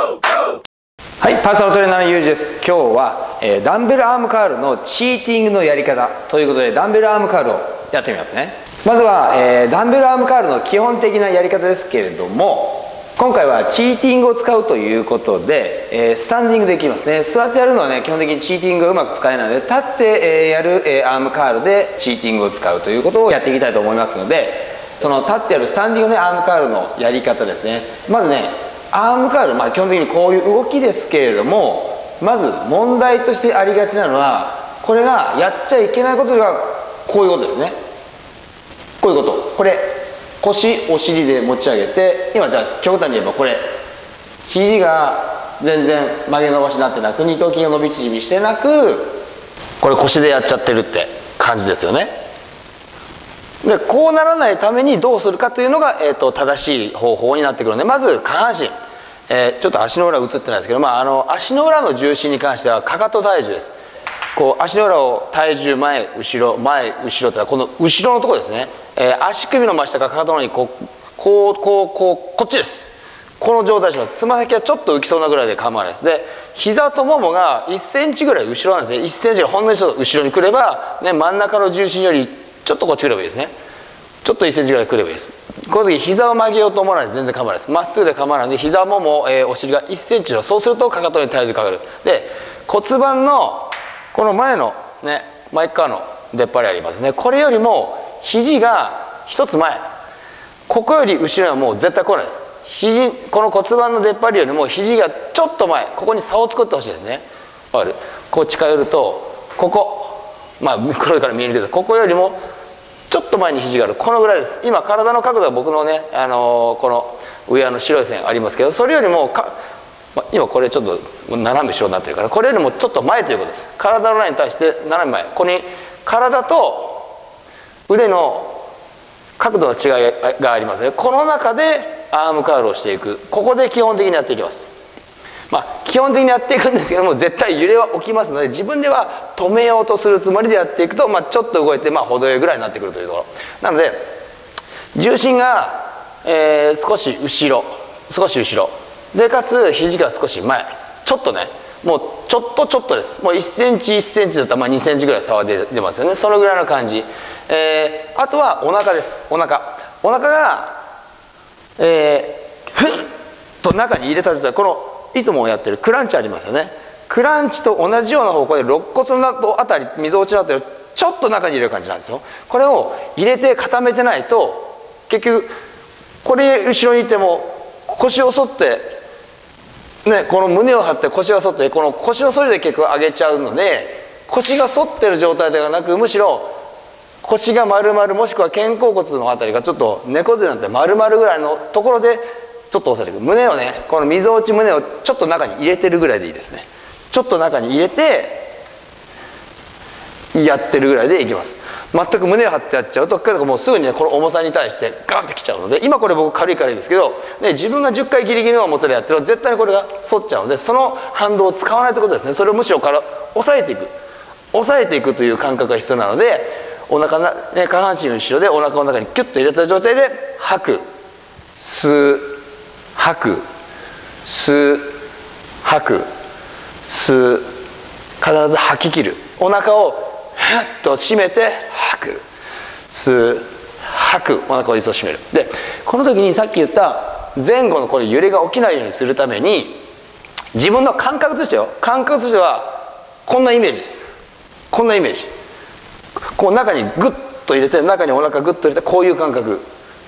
はい、パーソナルトレーナーのゆうじです。今日は、ダンベルアームカールのチーティングのやり方ということで、ダンベルアームカールをやってみますね。まずは、ダンベルアームカールの基本的なやり方ですけれども、今回はチーティングを使うということで、スタンディングできますね。座ってやるのはね、基本的にチーティングがうまく使えないので、立って、やる、アームカールでチーティングを使うということをやっていきたいと思いますので、その立ってやるスタンディングのアームカールのやり方ですね。まずね、アームカール、基本的にこういう動きですけれども、まず問題としてありがちなのは、これがやっちゃいけないことがこういうことですね。こういうこと。これ腰お尻で持ち上げて、今じゃあ極端に言えばこれ肘が全然曲げ伸ばしになってなく、二頭筋が伸び縮みしてなく、これ腰でやっちゃってるって感じですよね。でこうならないためにどうするかというのが、正しい方法になってくるので、まず下半身、ちょっと足の裏映ってないですけど、足の裏の重心に関してはかかと体重です。こう足の裏を体重前後ろ前後ろってのはこの後ろのところですね。足首の真下からかかとの方にこっちです。この状態します。つま先はちょっと浮きそうなぐらいで構わないです。で膝とももが1センチぐらい後ろなんですね。1センチがほんのちょっと後ろに来れば、ね、真ん中の重心よりちょっとこっち来ればいいですね。ちょっと1センチぐらい来ればいいです。この時膝を曲げようと思わないで全然構わないです。まっすぐで構わないので、膝もも、お尻が1センチの、そうするとかかとに体重かかる。で骨盤のこの前のね、前側の出っ張りありますね。これよりも肘が一つ前、ここより後ろにはもう絶対来ないです。この骨盤の出っ張りよりも肘がちょっと前、ここに差を作ってほしいですね。わかる？こう近寄るとここ、黒いから見えるけど、ここよりもちょっと前に肘がある。このぐらいです。今体の角度は僕のね、この上の白い線ありますけど、それよりも今これちょっと斜め後ろになってるから、これよりもちょっと前ということです。体のラインに対して斜め前、ここに体と腕の角度の違いがありますね。この中でアームカールをしていく。ここで基本的にやっていきます。基本的にやっていくんですけども、絶対揺れは起きますので、自分では止めようとするつもりでやっていくと、ちょっと動いて程よいぐらいになってくるというところなので、重心が、少し後ろで、かつ肘が少し前、ちょっとね、もうちょっとです。もう1センチ1センチだったら2センチぐらい差は出ますよね。そのぐらいの感じ。あとはお腹です。お腹が、ふっと中に入れた状態、このいつもやってるクランチありますよね。クランチと同じような方向で肋骨のあたり、みぞおちのあたりをちょっと中に入れる感じなんですよ。これを入れて固めてないと、結局これ後ろにいても腰を反ってね、この胸を張って腰が反って、この腰の反りで結構上げちゃうので、腰が反ってる状態ではなく、むしろ腰が丸々、もしくは肩甲骨のあたりがちょっと猫背になって丸々ぐらいのところでちょっと押さえていく。胸をね、このみぞおち胸をちょっと中に入れてるぐらいでいいですね。ちょっと中に入れてやってるぐらいでいきます。全く胸を張ってやっちゃうともうすぐにね、この重さに対してガンってきちゃうので、今これ僕軽いですけど、ね、自分が10回ギリギリの重さでやってると絶対にこれが反っちゃうので、その反動を使わないということですね。それをむしろから抑えていくという感覚が必要なので、お腹な、ね、下半身後ろでお腹の中にキュッと入れた状態で吐く、吸う、吐く、吸う、吐く、吸う、必ず吐き切る。お腹をふっと締めて吐く、吸う、吐く、お腹を一層締める。でこの時にさっき言った前後のこれ揺れが起きないようにするために、自分の感覚としてはこんなイメージです。こんなイメージ、こう中にグッと入れて、中にお腹グッと入れて、こういう感覚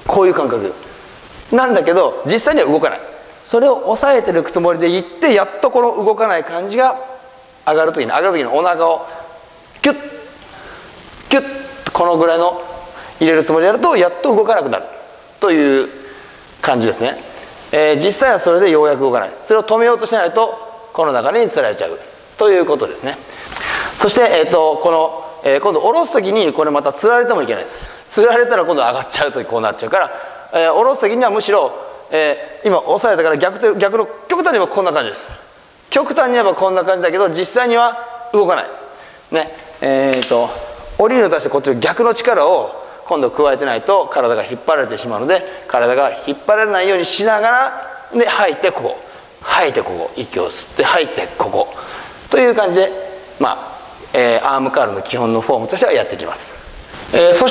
なんだけど、実際には動かない。それを抑えてるつもりでいって、やっとこの動かない感じが上がる時にお腹をキュッキュッ、このぐらいの入れるつもりでやると、やっと動かなくなるという感じですね。実際はそれでようやく動かない。それを止めようとしないとこの流れにつられちゃうということですね。そして、今度下ろす時にこれまたつられてもいけないです。つられたら今度上がっちゃうとこうなっちゃうから、下ろす時にはむしろ、今押さえたから逆の極端に言えばこんな感じです。極端に言えばこんな感じだけど、実際には動かないね。降りるのに対してこっちの逆の力を今度加えてないと体が引っ張られてしまうので、体が引っ張られないようにしながらで吐いて、こ吐いてここ、息を吸って吐いてここという感じで、アームカールの基本のフォームとしてはやっていきます。そして、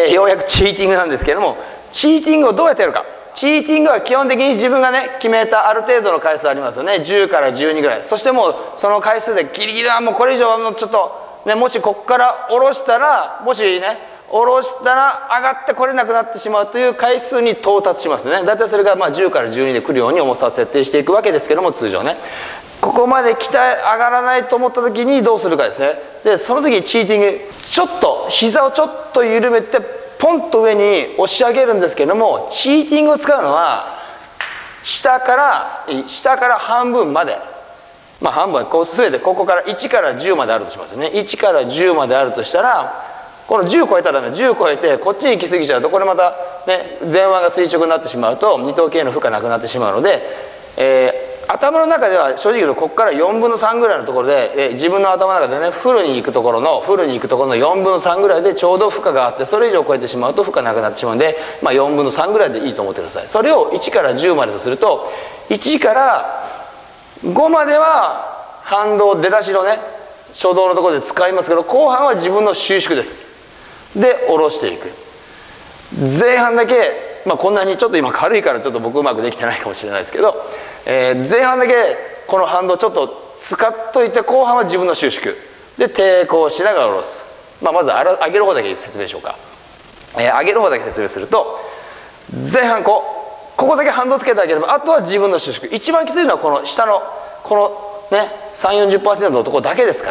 ようやくチーティングなんですけれども、チーティングをどうやってやるか。チーティングは基本的に自分がね決めたある程度の回数ありますよね。10から12ぐらい。そしてもうその回数でギリギリはもうこれ以上はもうちょっとね、もしここから下ろしたら、もしね下ろしたら上がってこれなくなってしまうという回数に到達しますね。だいたいそれが10から12で来るように重さを設定していくわけですけども、通常ねここまで上がらないと思った時にどうするかですね。でその時にチーティング、ちょっと膝をちょっと緩めてポンと上に押し上げるんですけども、チーティングを使うのは下から半分まで、半分はこう全てここから1から10まであるとしますよね。1から10まであるとしたら、この10超えたらダメ。10超えてこっちに行き過ぎちゃうと、これまたね前腕が垂直になってしまうと二頭筋への負荷なくなってしまうので、頭の中では正直言うとここから4分の3ぐらいのところで、自分の頭の中でねフルに行くところの4分の3ぐらいでちょうど負荷があって、それ以上超えてしまうと負荷なくなってしまうので、4分の3ぐらいでいいと思ってください。それを1から10までとすると、1から5までは反動出だしのね初動のところで使いますけど、後半は自分の収縮です。で下ろしていく。前半だけ、こんなにちょっと今軽いからちょっと僕うまくできてないかもしれないですけど、前半だけこの反動ちょっと使っといて、後半は自分の収縮で抵抗しながら下ろす。まず上げる方だけ説明しようか。上げる方だけ説明すると、前半ここだけ反動つけてあげれば、あとは自分の収縮。一番きついのはこの下のこのね 30-40% のところだけですから、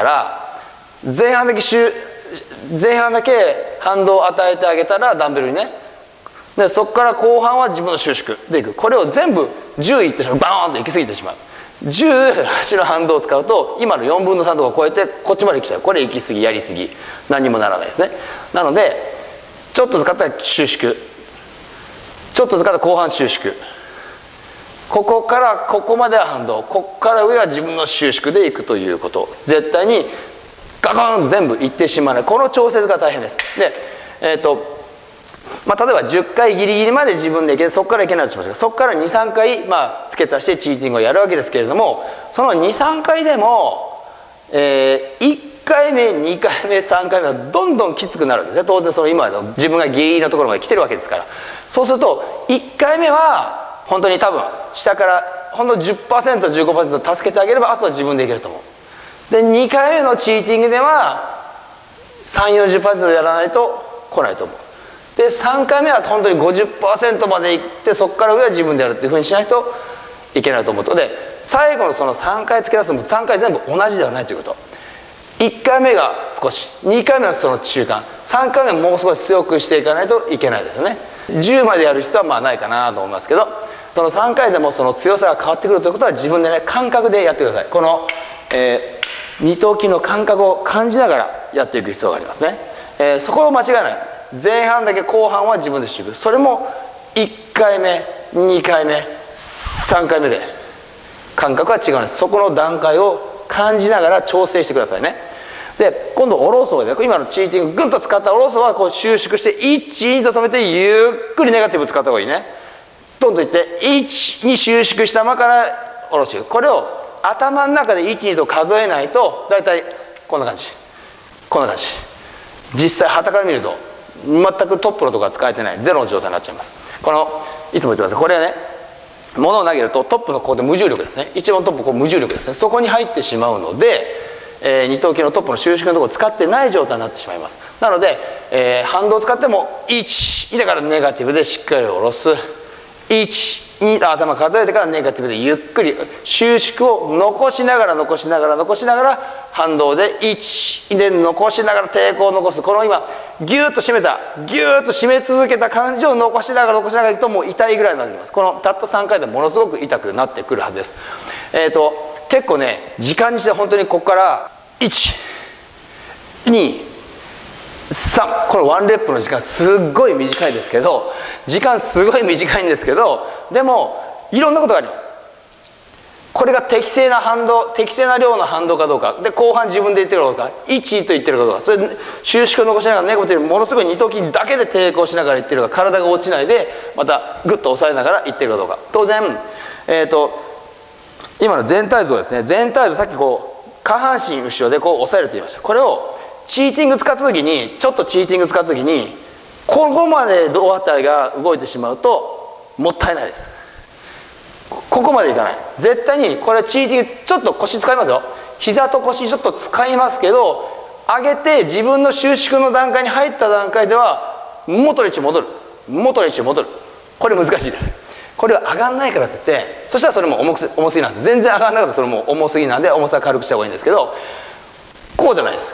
前半だけ反動を与えてあげたらダンベルにね、でそこから後半は自分の収縮でいく。これを全部10いってしまう、バーンと行き過ぎてしまう。18の反動を使うと今の4分の3とか超えてこっちまで来ちゃう。これ行き過ぎ、やり過ぎ、何にもならないですね。なのでちょっと使ったら収縮、ちょっと使ったら後半収縮、ここからここまでは反動、ここから上は自分の収縮でいくということ。絶対にガコンと全部いってしまわない。この調節が大変です。で例えば10回ギリギリまで自分でいけて、そこからいけないとしましょう。そこから 2,3 回付け足してチーティングをやるわけですけれども、その 2,3 回でも、1回目2回目3回目はどんどんきつくなるんですね。当然その今の自分がギリギリのところまで来てるわけですから。そうすると1回目は本当に多分下からほんの 10%15% 助けてあげれば、あとは自分でいけると思う。で2回目のチーティングでは 30-40% やらないと来ないと思う。で3回目は本当に 50% までいって、そこから上は自分でやるっていうふうにしないといけないと思うので、最後のその3回付け出すのも3回全部同じではないということ。1回目が少し、2回目はその中間、3回目はもう少し強くしていかないといけないですよね。10までやる必要はないかなと思いますけど、その3回でもその強さが変わってくるということは自分でね感覚でやってください。この、二頭筋の感覚を感じながらやっていく必要がありますね。そこを間違いない。前半だけ、後半は自分でしていく。それも1回目2回目3回目で感覚は違うんです。そこの段階を感じながら調整してくださいね。で今度下ろす方で、今のチーティンググンと使った下ろす方はこう収縮して1、2と止めてゆっくりネガティブ使った方がいいね。どんどんいって1に収縮したままから下ろしていく。これを頭の中で1、2と数えないと、だいたいこんな感じ、こんな感じ。実際傍から見ると全くトップのところが使えてない、ゼロの状態になっちゃいます。このいつも言ってます、これはね物を投げるとトップのここで無重力ですね。一番トップこう無重力ですね。そこに入ってしまうので、二頭筋のトップの収縮のところを使ってない状態になってしまいます。なので、反動を使っても1だからネガティブでしっかり下ろす、1、2と頭数えてからネガティブでゆっくり収縮を残しながら反動で1で残しながら抵抗を残す。この今ギューッと締め続けた感じを残しながらいくともう痛いぐらいになります。このたった3回でものすごく痛くなってくるはずです。結構ね時間にして本当にここから1、2、3、このワンレップの時間すっごい短いですけど、でもいろんなことがあります。これが適正な量の反動かどうかで、後半自分で言ってるかどうか、1と言ってるかどうか、それ収縮を残しながらネガティブものすごい二頭筋だけで抵抗しながら言ってるか、体が落ちないでまたグッと押さえながら言ってるかどうか。当然今の全体像ですね。全体像、さっきこう下半身後ろでこう押さえると言いました。これをチーティング使った時に、ちょっとチーティング使った時にここまで胴体が動いてしまうともったいないです。ここまでいかない。絶対にこれチーティング、ちょっと腰使いますよ。膝と腰ちょっと使いますけど、上げて自分の収縮の段階に入った段階では元の位置に戻る、元の位置に戻る。これ難しいです。これは上がんないからって言って、そしたらそれも重すぎなんです。全然上がんなかったらそれも重すぎなんで、重さ軽くした方がいいんですけど、こうじゃないです。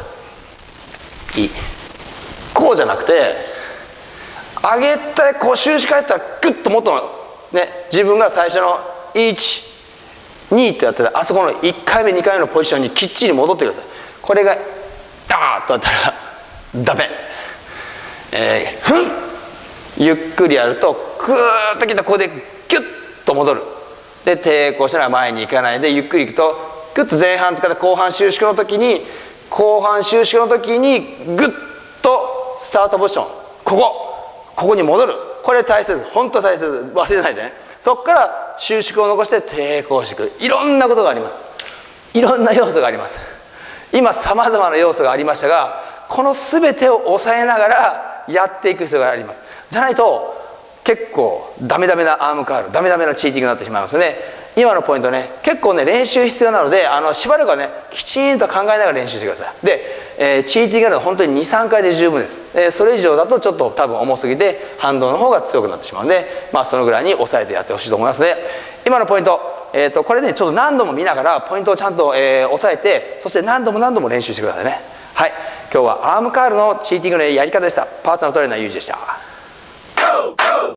こうじゃなくて、上げてこう収縮入ったらグッと元のね、自分が最初の1、2ってやってたあそこの1回目2回目のポジションにきっちり戻ってください。これがダーッとやったらダメ。ふん、ゆっくりやるとグーッときた、ここでギュッと戻る。で抵抗しながら前に行かないでゆっくりいくと、グッと前半使って後半収縮の時にグッとスタートポジション、ここに戻る。これ大切です。本当大切です。忘れないでね。そこから収縮を残して抵抗していく。いろんなことがあります。いろんな要素があります。今さまざまな要素がありましたが、この全てを抑えながらやっていく必要があります。じゃないと結構ダメダメなアームカール、ダメダメなチーティングになってしまいますね。今のポイントね、結構ね練習必要なので、しばらくはねきちんと考えながら練習してください。で、チーティングやるのは本当に 2,3 回で十分です。それ以上だとちょっと多分重すぎて反動の方が強くなってしまうので、そのぐらいに抑えてやってほしいと思いますので、今のポイント、これねちょっと何度も見ながらポイントをちゃんと、押さえて、そして何度も練習してくださいね。はい、今日はアームカールのチーティングのやり方でした。パーソナルトレーナーゆうじでした。